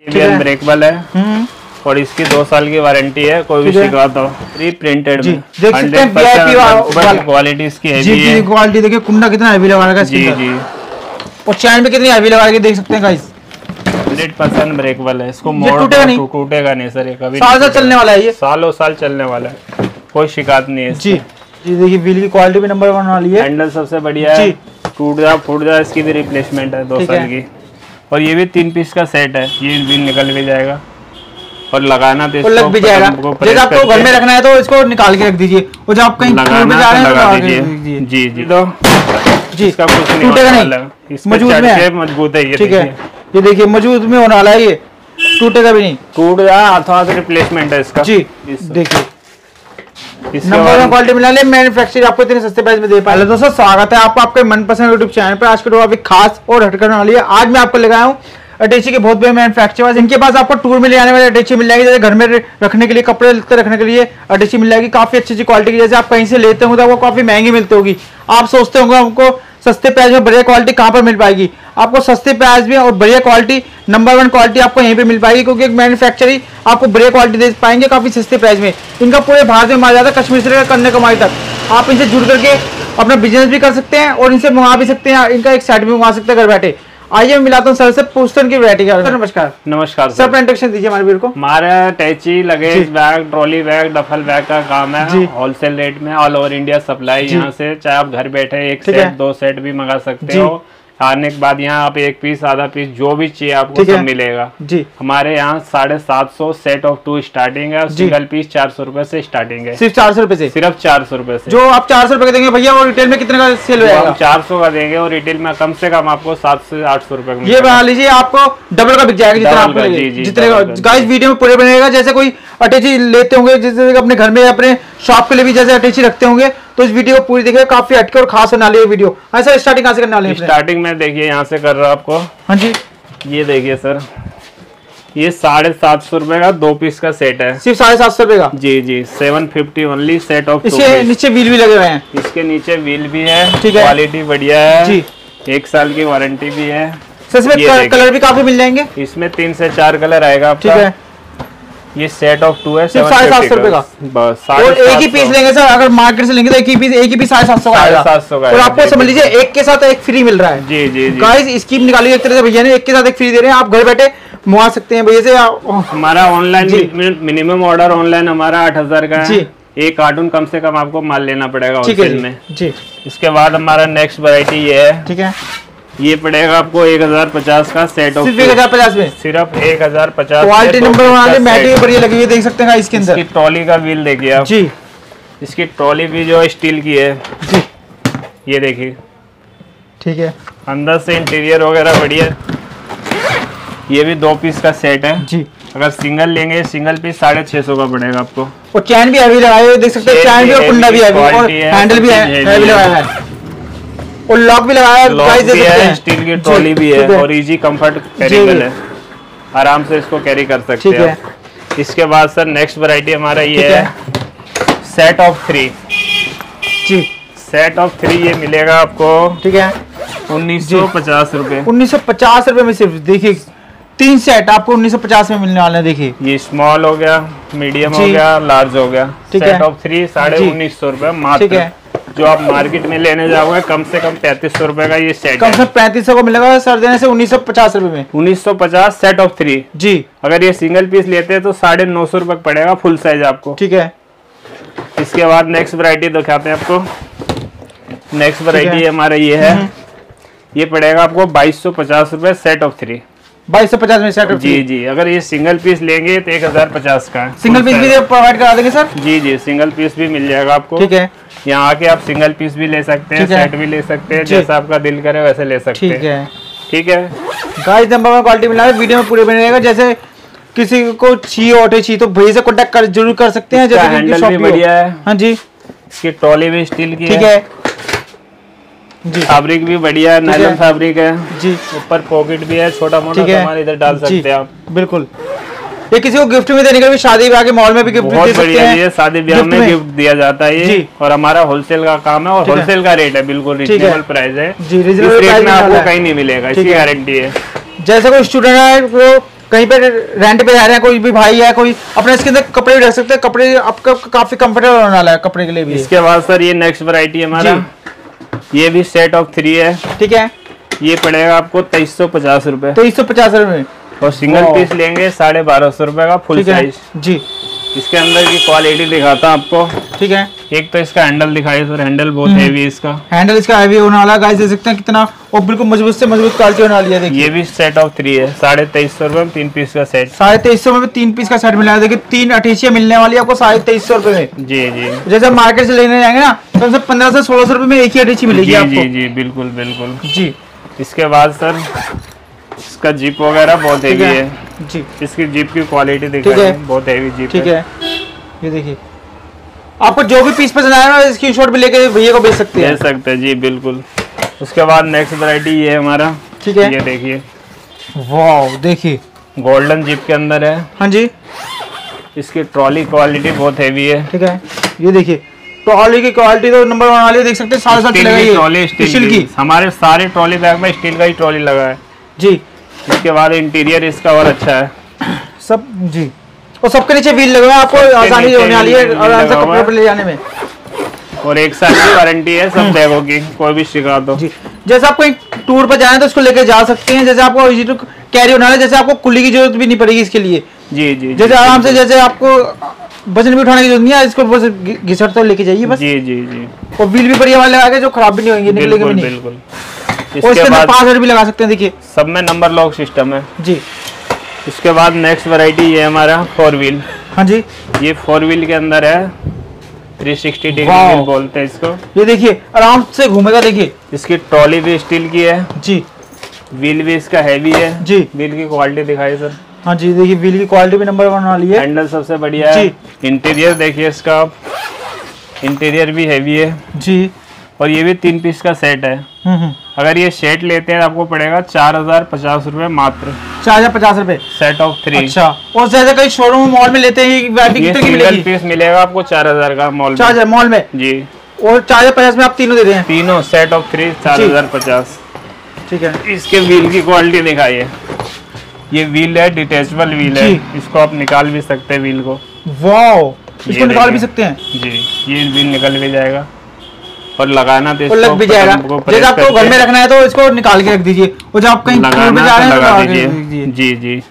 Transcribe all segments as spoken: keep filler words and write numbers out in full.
Breakable है और इसकी दो साल की वारंटी है, कोई भी शिकायत हो। प्री प्रिंटेड में हंड्रेड परसेंट क्वालिटी इसकी हैवी है। क्वालिटी देखिए, कुंडा कितना हैवी लगा रखा है जी जी, और चैन में कितनी हैवी लगा के देख सकते हैं गाइस। हंड्रेड परसेंट ब्रेकेबल है, इसको मोड़ टूटेगा नहीं, टूटेगा नहीं सर, ये कभी साल साल चलने वाला है, ये सालों साल चलने वाला है, कोई शिकायत नहीं है जी जी। देखिए व्हील की क्वालिटी भी नंबर वन वाली है, हैंडल सबसे बढ़िया है, टूट जा फूट जा इसकी भी रिप्लेसमेंट है दो साल की। और ये भी तीन पीस का सेट है, ये व्हील निकल भी जाएगा और लगाना तो लग भी जाएगा। जैसे आपको घर में रखना है तो इसको निकाल के रख दीजिए, और जब आप कहीं टूर में जा रहे हैं तो लगा दीजिए। जी जी, तो जी इसका कुछ नहीं टूटेगा नहीं, मजबूत है, मजबूत है ये, ठीक है। ये देखिए मजबूत में होने वाला है, ये टूटेगा भी नहीं, टूट जाए हाथों हाथ रिप्लेसमेंट है इसका जी। देखिए नंबर वन क्वालिटी मिला ले, मैन्युफैक्चर आपको इतने सस्ते प्राइस में दे पाए। दोस्तों स्वागत है आपका आपके मनपसंद यूट्यूब चैनल पर। आज के वीडियो अभी खास और हटकर वाली है। आज मैं आपको लगाया हूँ अटैची के बहुत बड़े मैन्युफैक्चरर्स, इनके पास आपको टूर में ले जाने वाले अटैची मिल जाएगी। जैसे घर में रखने के लिए, कपड़े लत्ते रखने के लिए अटैची मिल जाएगी, काफी अच्छी अच्छी क्वालिटी की। जैसे आप कहीं से लेते होंगे तो आपको काफी महंगी मिलती होगी, आप सोचते होंगे आपको सस्ते प्राइस में बढ़िया क्वालिटी कहाँ पर मिल पाएगी। आपको सस्ते प्राइस में और बढ़िया क्वालिटी, नंबर वन क्वालिटी आपको यहीं पे मिल पाएगी, क्योंकि एक मैन्युफैक्चर ही आपको बढ़िया क्वालिटी दे पाएंगे काफी सस्ते प्राइस में। इनका पूरे भारत में माल जाता है, कश्मीर से लेकर कन्याकुमारी तक। आप इनसे जुड़ करके अपना बिजनेस भी कर सकते हैं और इनसे मंगा भी सकते हैं, इनका एक सेट भी मंगा सकते हैं घर बैठे। आइए मैं मिलाता हूँ सर से, पूछते हैं की वैरायटी का। सर नमस्कार। नमस्कार सर, अपना इंट्रोडक्शन दीजिए हमारे वीर को। हमारा attache, luggage bag, trolley bag, duffel bag का काम है, होलसेल रेट में ऑल ओवर इंडिया सप्लाई यहाँ से। चाहे आप घर बैठे एक सेट दो सेट भी मंगा सकते हो। आने के बाद यहाँ आप एक पीस आधा पीस जो भी चाहिए आपको सब मिलेगा जी। हमारे यहाँ साढ़े सात सौ सेट ऑफ टू स्टार्टिंग है, सिंगल पीस चार सौ रूपये से स्टार्टिंग है। सिर्फ चार सौ रूपये से, सिर्फ चार सौ रूपये से। जो आप चार सौ रूपये देंगे भैया, और रिटेल में कितने का सेल होगा? चार सौ का देंगे और रिटेल में कम से कम आपको सात से आठ सौ रूपये। ये बना लीजिए, आपको डबल का बिक जाएगा जितना आपको जितने। गाइस वीडियो में पूरे बनेगा। जैसे कोई अटैची लेते होंगे, जैसे अपने घर में अपने शॉप के लिए भी जैसे अटैची रखते होंगे, तो इस वीडियो को पूरी देखिए, काफी हटके और खास होने वाली है वीडियो। ऐसा स्टार्टिंग कहाँ से करने वाले हैं? स्टार्टिंग में देखिए यहाँ से कर रहा हूँ आपको। हाँ जी, ये देखिए सर, ये साढ़े सात सौ रुपए का दो पीस का सेट है। सिर्फ साढ़े सात सौ रुपए का? जी जी, seven fifty only set of. इसके नीचे व्हील भी लगे हुए हैं? इसके नीचे व्हील भी है, ठीक है, क्वालिटी बढ़िया है जी, एक साल की वारंटी भी है। इसमें कलर भी काफी मिल जाएंगे, इसमें तीन से चार कलर आएगा आपका, ठीक है। ये सेट ऑफ टू है, साढ़े सात सौ रुपए का बस। और एक ही पीस लेंगे सर, अगर मार्केट से लेंगे तो एक ही पीस एक ही पीस साढ़े सात सौ का आएगा, सात सौ का। और आपको समझ लीजिए एक के साथ एक फ्री मिल रहा है। जी जी गाइस, स्कीम निकाली एक तरह से भैया ने, एक के साथ एक फ्री दे रहे हैं। आप घर बैठे मंगा सकते हैं भैया से। हमारा ऑनलाइन मिनिमम ऑर्डर ऑनलाइन हमारा आठ हजार का है। एक कार्टून कम से कम आपको माल लेना पड़ेगा होलसेल में जी। इसके बाद हमारा नेक्स्ट वैरायटी ये है, ठीक है। ये पड़ेगा आपको एक हजार पचास का सेट ऑफ। सिर्फ एक हजार पचास में? सिर्फ एक हजार पचास। क्वालिटी नंबर वाले मैटी बढ़िया लगी हुई, देख सकते हैं इसके अंदर। इसकी ट्रॉली का व्हील देखिए आप जी, इसकी ट्रॉली भी जो स्टील की है जी, ये देखिए, ठीक है। अंदर से इंटीरियर वगैरह बढ़िया। ये भी दो पीस का सेट है जी। अगर सिंगल लेंगे, सिंगल पीस साढ़े छह सौ का पड़ेगा आपको। और चैन भी हैवी लगाए हुए, देख सकते हैं, चैन भी और कुंडा भी हैवी, और हैंडल भी हैवी लगाया है, और लॉक भी लगाया है, गाइस देख सकते हैं। स्टील की ट्रॉली भी है और इजी कंफर्ट कैरीबल है, आराम से इसको कैरी कर सकते हैं। इसके बाद सर नेक्स्ट वैरायटी हमारा ये है सेट ऑफ थ्री जी। सेट ऑफ थ्री ये मिलेगा आपको, ठीक है, उन्नीस सौ पचास रूपए। उन्नीस सौ पचास रूपए में सिर्फ देखिए तीन सेट आपको उन्नीस सौ पचास में मिलने वाले हैं। देखिए ये स्मॉल हो गया, मीडियम हो गया, लार्ज हो गया। सेट ऑफ थ्री साढ़े उन्नीस सौ रूपये मात्र। जो आप मार्केट में लेने जाओगे कम से कम पैंतीस सौ रुपए का ये सेट, कम से कम पैंतीस सौ को मिलेगा सर देने से उन्नीस सौ पचास रुपए में। उन्नीस सौ पचास सेट ऑफ थ्री जी। अगर ये सिंगल पीस लेते हैं तो साढ़े नौ सौ रुपए पड़ेगा फुल साइज आपको, ठीक है। इसके बाद नेक्स्ट वैरायटी दिखाते हैं आपको। नेक्स्ट वैरायटी हमारा ये है, ये पड़ेगा आपको बाईस सौ पचास रुपए सेट ऑफ थ्री। बाईस सौ पचास में सेट ऑफ जी जी। अगर ये सिंगल पीस लेंगे तो एक हजार पचास का है। सिंगल पीस भी प्रोवाइड करा देंगे सर? जी जी, सिंगल पीस भी मिल जाएगा आपको, ठीक है। यहाँ आके आप सिंगल पीस भी ले सकते हैं, सेट भी ले सकते हैं, जैसा आपका दिल करे वैसे ले सकते हैं, ठीक है। ठीक है गाइस, नंबर वन क्वालिटी मिला है, वीडियो में पूरे बने रहेगा। जैसे किसी को चाहिए ऑटो चाहिए तो भैया से कॉन्टेक्ट कर जरूर कर सकते हैं। जैसे हैंडल भी बढ़िया है, हाँ जी। इसकी ट्रॉली भी स्टील की है, ठीक है जी। फैब्रिक भी बढ़िया है, नायलॉन फैब्रिक है जी। ऊपर पॉकेट भी है, छोटा मोटा सामान इधर डाल सकते हैं आप, बिल्कुल। ये किसी को गिफ्ट में देने के लिए, शादी ब्याह के मॉल में भी गिफ्ट दे सकते हैं। ये शादी ब्याह में गिफ्ट दिया जाता है ये, और हमारा होलसेल का काम है और होलसेल का रेट है, बिल्कुल रिजनेबल प्राइस है जी। रिजनेबल प्राइस में आपको कहीं नहीं मिलेगा, इसकी गारंटी है। जैसे कोई स्टूडेंट है वो कहीं पे रेंट पे जा रहे हैं, कोई भी भाई है, कोई अपने इसके अंदर कपड़े भी रख सकते हैं, कपड़े आपका काफी कंफर्टेबल होने वाला है कपड़े के लिए भी। इसके बाद सर ये नेक्स्ट वैरायटी हमारा, ये भी सेट ऑफ थ्री है, ठीक है। ये पड़ेगा आपको तेईस सौ पचास रूपए, तेईस सौ पचास रूपए और सिंगल पीस लेंगे साढ़े बारह सौ रुपए का फुल साइज जी। इसके अंदर की क्वालिटी दिखाता हूँ आपको, ठीक है। एक तो इसका हैंडल दिखाई सर, हैंडल बहुत हेवी है इसका, हैंडल इसका हेवी होने वाला है गाइस, देख सकते हैं कितना, और बिल्कुल मजबूत से मजबूत क्वालिटी होने वाली है। देखिए ये भी सेट ऑफ थ्री है, साढ़े तेईस सौ रुपए में तीन पीस का सेट, साढ़े तेईस सौ में तीन पीस का सेट मिला है। देखिए तीन अटैचियां मिलने वाली है आपको साढ़े तेईस सौ रुपए में। जी जी, जैसे मार्केट से लेने जाएंगे ना तो पंद्रह से सोलह सौ रुपए में एक ही अटैची मिलेगी आपको। जी जी बिल्कुल बिल्कुल जी। इसके बाद सर इसका जीप वगैरह बहुत हेवी है जी, इसकी जीप की क्वालिटी देखिए बहुत हेवी जीप, ठीक है। ये देखिए आपको जो भी पीस पसंद आया ना स्क्रीनशॉट भी लेके भैया को भेज सकते हैं, भेज सकते हैं जी बिल्कुल। उसके बाद नेक्स्ट वैरायटी ये है हमारा, ठीक है। ये देखिए, वाह देखिए गोल्डन जीप के अंदर है, हाँ जी। इसकी ट्रॉली क्वालिटी बहुत हेवी है, ठीक है। ये देखिए ट्रॉली की क्वालिटी तो नंबर वन वाली, देख सकते हैं सारे साथ चलेगा ये ट्रॉली स्टील की, हमारे सारे ट्रॉली बैग में स्टील का ही ट्रॉली लगा है जी। इसके बाद इंटीरियर इसका और अच्छा है सब जी, और सबके नीचे व्हील लगा है, आपको आसानी होने वाली है आराम से कपड़े पर ले जाने में, और एक साल की वारंटी है सब बैगों की, कोई भी शिकायत हो जी। जैसे आप कोई टूर पर जाए तो इसको लेके जा सकते हैं, जैसे आपको इजी टू कैरी होना है, जैसे आपको कुल्ली की जरूरत भी नहीं पड़ेगी इसके लिए जी जी। जैसे आराम से, जैसे आपको वजन भी उठाने की जरूरत नहीं है, इसको बस घिसट तो लेके जाइए बस जी जी जी। और व्हील भी बढ़िया वाले लगा के जो खराब भी नहीं होंगे, निकलेंगे भी नहीं बिल्कुल। और इसके अंदर पांच भी लगा सकते हैं, देखिए सब में नंबर लॉक सिस्टम है जी। इसके बाद नेक्स्ट वैरायटी ये हमारा फोर व्हील, हाँ जी। ये फोर व्हील के अंदर है, थ्री सिक्सटी डिग्री व्हील बोलते हैं इसको। ये देखिए आराम से घूमेगा, देखिए इसकी ट्रॉली भी स्टील की है जी, व्हील भी इसका हैवी है जी। व्हील की क्वालिटी दिखाई सर, हाँ जी। देखिए व्हील की क्वालिटी भी नंबर वन वाली है, हैंडल सबसे बढ़िया है। इंटीरियर देखिए इसका, इंटीरियर भी हैवी है जी। और ये भी तीन पीस का सेट है, अगर ये सेट लेते हैं आपको पड़ेगा चार हजार पचास रूपए मात्र, चार हजार पचास रूपए सेट ऑफ थ्री। अच्छा, और जैसे कहीं शोरूम मॉल में लेते हैं ये सिंगल पीस मिलेगा आपको चार हजार का मॉल चार हजार मॉल में जी, और चार हजार पचास में आप तीनों दे रहे हैं, तीनों सेट ऑफ थ्री चार हजार पचास, ठीक है। इसके व्हील की क्वालिटी दिखाइए, ये व्हील है डिटेचेबल व्हील है, इसको आप निकाल भी सकते हैं व्हील को, वाओ इसको निकाल भी सकते हैं जी। ये व्हील निकल भी जाएगा और लगाना तो लग भी जाएगा, जैसे आपको घर में रखना है तो इसको निकाल के रख दीजिए, और जब आप कहीं टूर पे जा रहे हैं तो लगा दीजिए जी जी।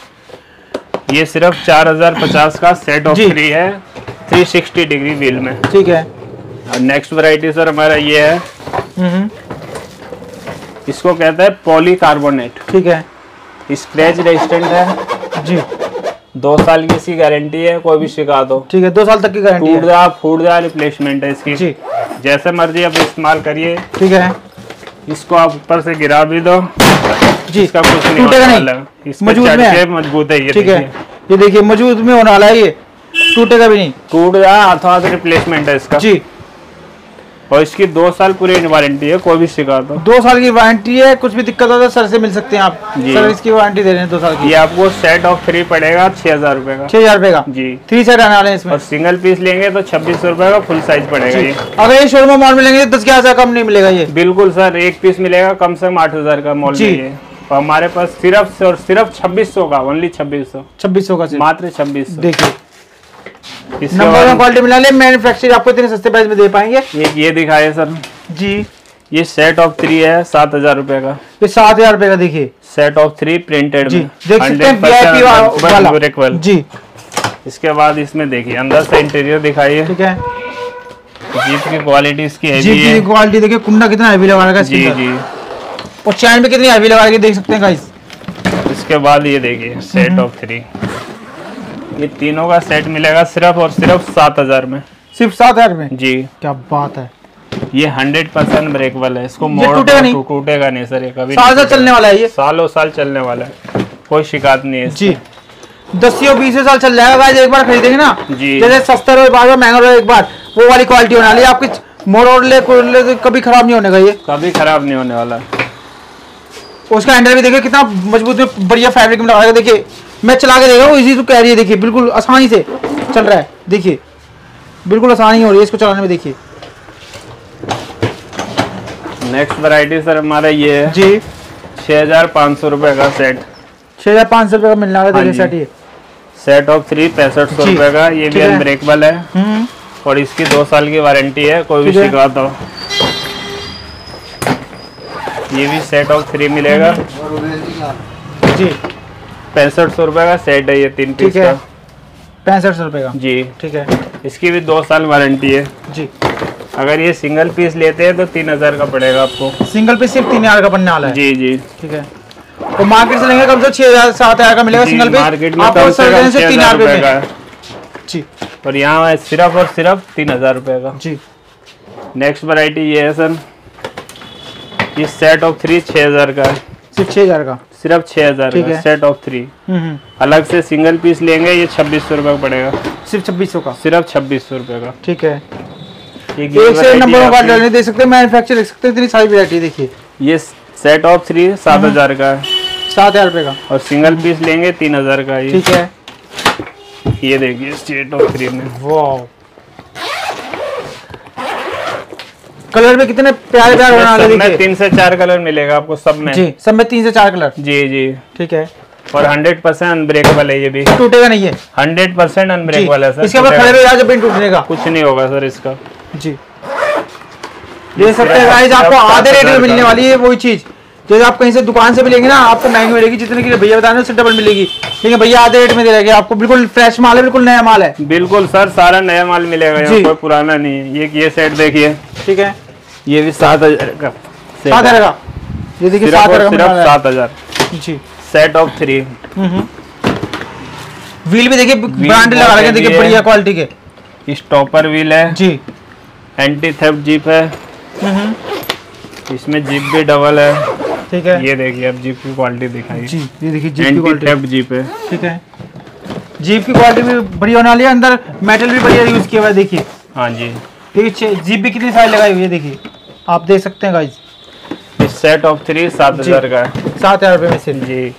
ये सिर्फ चार हजार पचास का सेट ऑफ थ्री है, थ्री सिक्सटी डिग्री व्हील में, ठीक है। नेक्स्ट वैरायटी सर हमारा ये है, इसको कहते हैं पॉलीकार्बोनेट, ठीक है। स्क्रैच रेजिस्टेंट है जी, दो साल की इसकी गारंटी है, कोई भी शिकायत हो ठीक है, दो साल तक की गारंटी है, टूट जा फूट जा रिप्लेसमेंट है इसकी जी। जैसे मर्जी आप इस्तेमाल करिए, ठीक है। इसको आप ऊपर से गिरा भी दो जी, इसका कुछ नहीं टूटेगा नहीं, मजबूत है, मजबूत है ये, ठीक है। ये देखिए मजबूत में होने वाला है, ये टूटेगा भी नहीं, टूट जा हाथों हाथ रिप्लेसमेंट है इसका जी। और इसकी दो साल पूरी वारंटी है, कोई भी शिकायत हो दो साल की वारंटी है, कुछ भी दिक्कत हो तो सर से मिल सकते हैं आप जी। सर इसकी वारंटी दे रहे हैं दो साल की। ये आपको सेट ऑफ थ्री पड़ेगा छह हजार रुपए का, छह हजार रुपए का जी, थ्री सेट आने वाले हैं इसमें। और सिंगल पीस लेंगे तो छब्बीस सौ रुपए का फुल साइज पड़ेगा ये। अगर ये शोरूम मॉल में लेंगे दस ग्यारह हजार कम नहीं मिलेगा ये, बिल्कुल सर। एक पीस मिलेगा कम से कम आठ हजार का मॉल में, और हमारे पास सिर्फ और सिर्फ छब्बीस सौ का, ओनली छब्बीस सौ छब्बीस सौ का मात्र छब्बीस सौ। देखिए नंबर वन क्वालिटी मिला ले, मैन्युफैक्चर आपको इतने सस्ते प्राइस में दे पाएंगे। ये ये दिखाए सर जी, ये सेट ऑफ थ्री है सात हजार रुपए का, ये सात हजार रुपए का देखिए सेट ऑफ थ्री प्रिंटेड जी, देख सकते हैं वीआईपी वाला जी। इसके बाद इसमें देखिए अंदर से इंटीरियर दिखाइए, ठीक है। जीप की क्वालिटी इसकी हैवी है, जीप की क्वालिटी देखिए, कुंडा कितना हैवी लगा रखा है जी जी, और चैन में कितनी हैवी लगा के देख सकते हैं गाइस। इसके बाद ये देखिए सेट ऑफ थ्री, ये तीनों का सेट मिलेगा सिर्फ और सिर्फ सात हजार में, सिर्फ सात हजार में जी। क्या बात है, ये हंड्रेड परसेंट ब्रेकेबल है, इसको मोड़ टूटेगा नहीं, टूटेगा नहीं सर, ये कभी साल साल चलने वाला है, ये सालों साल चलने वाला है, कोई शिकायत नहीं है जी। दस या बीस साल चल जाएगा गाइस, एक बार खरीदेंगे ना जी, जैसे सस्ता रहो बार महंगा रहो एक बार, वो वाली क्वालिटी होने वाली है आपकी। मोड़ ले ले कभी खराब नहीं होने का, ये कभी खराब नहीं होने वाला। उसका हैंडल भी देखिए कितना मजबूत में बढ़िया फैब्रिक में लगाया, देखिए मैं चला के देखा हूँ, इजी टू कैरी है, देखिए बिल्कुल आसानी से चल रहा है, देखिए बिल्कुल आसानी हो रही है इसको चलाने में। देखिए नेक्स्ट वैरायटी सर हमारा ये है जी, छह हजार पाँच सौ रुपए का सेट, छह हजार पाँच सौ रुपए का मिलने वाला देखिए सेट। ये सेट ऑफ थ्री पैंसठ सौ रुपए का, ये भी अनब्रेकेबल है और इसकी दो साल की वारंटी है, कोई भी शिकायत हो। ये भी सेट ऑफ थ्री मिलेगा जी, पैंसठ सौ रुपए का सेट है ये तीन पीस का, पैंसठ सौ रुपए का जी। ठीक है, इसकी भी दो साल वारंटी है जी। अगर ये सिंगल पीस लेते हैं तो तीन हजार का पड़ेगा आपको, सिंगल पीस सिर्फ तीन हजार का पड़ने वाला है जी जी। ठीक है, तो मार्केट से लेंगे कम से छह हजार सात हजार का मिलेगा सिंगल पीस, मार्केट में कम से कम छह हजार रुपए का है जी, और यहाँ सिर्फ और सिर्फ तीन हजार रुपए का जी। नेक्स्ट वैरायटी ये है सर, ये सेट ऑफ थ्री छह हजार का है, सिर्फ छह हजार का, सिर्फ छह हजार का सेट ऑफ थ्री। अलग से सिंगल पीस लेंगे ये छब्बीस सौ रुपए का पड़ेगा, सिर्फ छब्बीस सौ का, सिर्फ छब्बीस सौ रुपए का। ठीक है, एक से नंबर का डालने दे सकते हैं, मैन्युफैक्चर देख सकते हैं, इतनी सारी वैरायटी देखिए। ये सेट ऑफ थ्री सात हजार का है, सात हजार रुपए का, और सिंगल पीस लेंगे तीन हजार का ये। ठीक है, ये देखिए सेट ऑफ थ्री में, वाह कलर में कितने प्यारे प्यारे बना रहे हैं, तीन से चार कलर मिलेगा आपको सब में जी, सब में तीन से चार कलर, जी जी। ठीक है, और हंड्रेड परसेंट अनब्रेकेबल है, ये भी टूटेगा नहीं है, हंड्रेड परसेंट अनब्रेकेबल है सर, इसके बाद खड़े हुए जब टूटने का कुछ नहीं होगा सर इसका जी। ये सकते हैं गाइस, आपको आधे रेट में मिलने वाली है वही चीज, जैसे आप कहीं से दुकान से भी लेंगे ना आपको महंगी मिलेगी, जितने की भैया बता रहे हैं उससे डबल मिलेगी, लेकिन भैया आधे रेट में दे रहे आपको, बिल्कुल फ्रेश माल है, बिल्कुल नया माल है, बिल्कुल सर सारा नया माल मिलेगा, कोई पुराना नहीं है। ये ये सेट देखिए, ठीक है, ये भी सात हजार का, सात हजार का, ये देखिए सात हजार का, सात हजार जी। सेट ऑफ थ्री, व्हील भी देखिए ब्रांड लगा रखे हैं, देखिए बढ़िया क्वालिटी के, स्टॉपर व्हील है जी, एंटी थेफ्ट जीप है, इसमें जीप भी डबल है, ठीक है। ये देखिए अब जीप की क्वालिटी दिखाई जी, ये देखिए जीप की क्वालिटी, थेफ्ट जीप है, ठीक है, जीप की क्वालिटी भी बढ़िया होने वाली है, अंदर मेटल भी बढ़िया यूज किया हुआ है, देखिए हाँ जी। देखिए जीप भी कितनी सारी लगाई हुई है, देखिए आप देख सकते हैं गाइस। इस सेट ऑफ थ्री सात हजार का है, सात हजार रुपए में सिर्फ जी।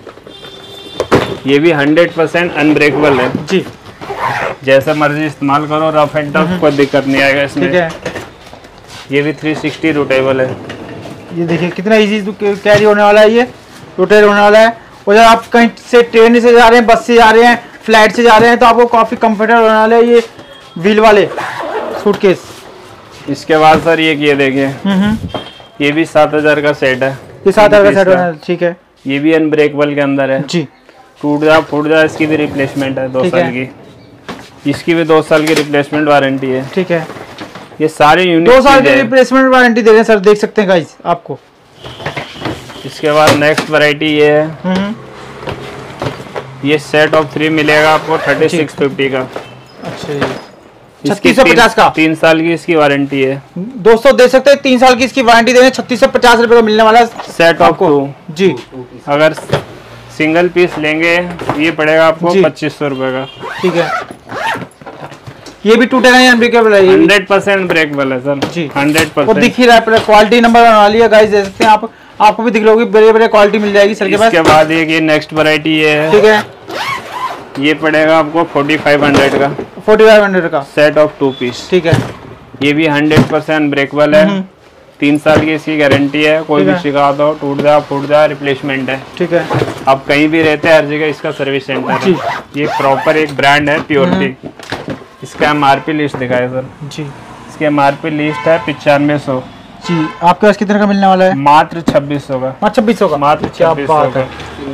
ये भी हंड्रेड परसेंट अनब्रेकेबल है जी, जैसा मर्जी इस्तेमाल करो, रफ एंड टफ कोई दिक्कत नहीं आएगा इसमें, ठीक है। ये भी थ्री सिक्सटी रोटेबल है, ये देखिए कितना इजी कैरी होने वाला है, ये रोटेट होने वाला है, और जब आप कहीं से ट्रेन से जा रहे हैं, बस से जा रहे हैं, फ्लाइट से जा रहे हैं, तो आपको काफी कंफर्टेबल होने वाला है ये व्हील वाले सूटकेस। इसके बाद सर ये ये देखिए, ये भी सात हजार का सेट है, ये सात हजार का सेट है, ठीक है। ये भी अनब्रेकेबल के अंदर है जी, टूट जा फूट जा इसकी भी रिप्लेसमेंट है दो साल की, इसकी भी दो साल की रिप्लेसमेंट वारंटी है, ठीक है। ये सारे यूनिट दो साल की रिप्लेसमेंट वारंटी दे रहे हैं सर, देख सकते हैं गाइस आपको। इसके बाद नेक्स्ट वैरायटी ये है, ये सेट ऑफ थ्री मिलेगा आपको थर्टी सिक्स फिफ्टी का, अच्छा छत्तीस सौ पचास का, तीन साल की इसकी वारंटी है दोस्तों, देख सकते हैं तीन साल की इसकी वारंटी दे रहे हैं, छत्तीस सौ पचास रुपए का मिलने वाला सेट ऑफ टू जी। अगर सिंगल पीस लेंगे ये पड़ेगा आपको पच्चीस सौ रुपए का, ठीक है। ये भी टूटेगा नहीं, अनब्रेकेबल है, हंड्रेड परसेंट ब्रेकेबल है सर जी, हंड्रेड परसेंट। दिख ही रहा है, क्वालिटी नंबर बना लिया गाइस, देख सकते हैं आप, आपको भी दिख लोगी बड़े बड़े क्वालिटी मिल जाएगी सर के पास। इसके बाद एक ये नेक्स्ट वैरायटी ये है, ठीक है, ये पड़ेगा आपको फोर्टी फाइव हंड्रेड का, फोर्टी फाइव हंड्रेड का सेट ऑफ टू पीस, ठीक है। ये भी हंड्रेड परसेंट ब्रेकेबल है, तीन साल की इसकी गारंटी है, कोई भी शिकायत हो, टूट जा फूट जा रिप्लेसमेंट है, ठीक है। आप कहीं भी रहते हैं हर जगह इसका सर्विस सेंटर है, ये प्रॉपर एक ब्रांड है प्योरिटी। इसका एमआरपी लिस्ट दिखाए सर जी, इसकी एमआरपी लिस्ट है पिचानवे सौ जी। आपके पास कितने का मिलने वाला है? मात्र छब्बीस सौ का, छब्बीस सौ का, मात्र छब्बीस सौ का।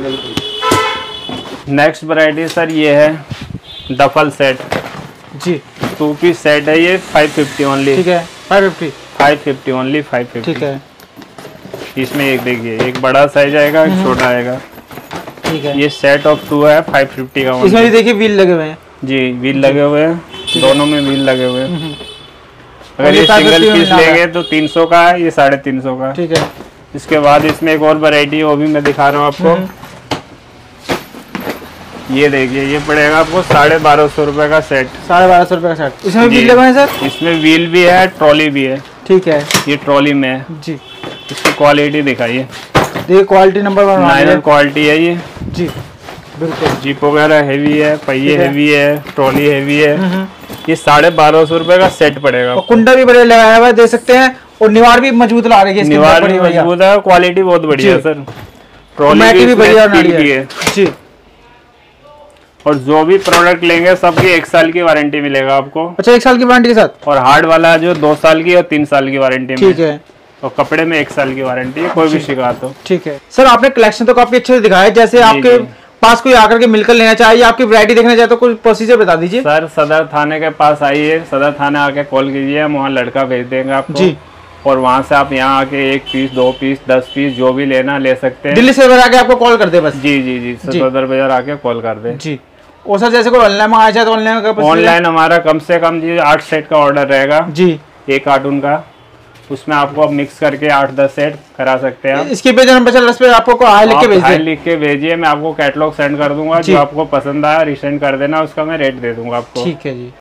नेक्स्ट वैरायटी सर ये है डफल सेट जी, टू पीस सेट है ये, फाइव फिफ्टी ओनली, ठीक है, five fifty five fifty only, five fifty, ठीक है। इसमें एक देखिए, एक बड़ा साइज आएगा, एक छोटा आएगा, ठीक है। ये सेट ऑफ टू है, फाइव फिफ्टी का। इसमें भी देखिए व्हील लगे हुए हैं जी, व्हील लगे हुए हैं, दोनों में व्हील लगे हुए हैं। अगर ये सिंगल पीस लेंगे तो तीन सौ का है, ये साढ़े तीन सौ का, ठीक है। इसके बाद इसमें एक और वैरायटी है, वो भी मैं दिखा रहा हूँ आपको। ये देखिए, ये पड़ेगा आपको साढ़े बारह सौ रुपए का सेट, साढ़े बारह सौ रुपए का सेट। इसमें व्हील लगे हैं सर? इसमें व्हील भी है, ट्रॉली भी है, ठीक है। ये ट्रॉली में है जी। इसकी क्वालिटी दिखाइए, देखिए quality number one nine quality है ये जी, बिल्कुल। जीप वगैरह हैवी है, पहिए हैवी है, ट्रॉली हैवी है। ये साढ़े बारह सौ रुपए का सेट पड़ेगा। और कुंडा भी बड़े लगाया हुआ है, देख सकते हैं, और निवार भी मजबूत ला रही है, निवार भी मजबूत है, क्वालिटी बहुत बढ़िया है सर। ट्रॉली भी बढ़िया की है जी। और जो भी प्रोडक्ट लेंगे सबकी एक साल की वारंटी मिलेगा आपको। अच्छा, एक साल की वारंटी के साथ। और हार्ड वाला जो दो साल की और तीन साल की वारंटी में। ठीक है। और कपड़े में एक साल की वारंटी है, कोई भी शिकायत हो। ठीक है सर, आपने कलेक्शन तो काफी अच्छे से दिखाया है। जैसे आपके पास कोई आकर के मिलकर लेना चाहिए, आपकी वैरायटी देखना चाहे तो कुछ प्रोसीजर बता दीजिए। सर सदर थाने के पास आइए, सदर थाने आके कॉल कीजिए, हम वहाँ लड़का भेज देंगे आपको जी। और वहाँ से आप यहाँ आके एक पीस, दो पीस, दस पीस जो भी लेना ले सकते हैं। दिल्ली से आके आपको कॉल कर दे बस। जी जी जी, सदर बाजार आके कॉल कर दे जी। और सर जैसे कोई ऑनलाइन मंगाया जाए तो ऑनलाइन ऑनलाइन हमारा कम से कम जी आठ सेट का ऑर्डर रहेगा जी, एक कार्टून का। उसमें आपको आप मिक्स करके आठ दस सेट करा सकते हैं। इसके पे जो नंबर चल रहा है उस पे आपको हाई लिख के भेज हाई लिख के भेजिए, मैं आपको कैटलॉग सेंड कर दूंगा। जो आपको पसंद आया रिसेंड कर देना, उसका मैं रेट दे दूंगा आपको। ठीक है जी।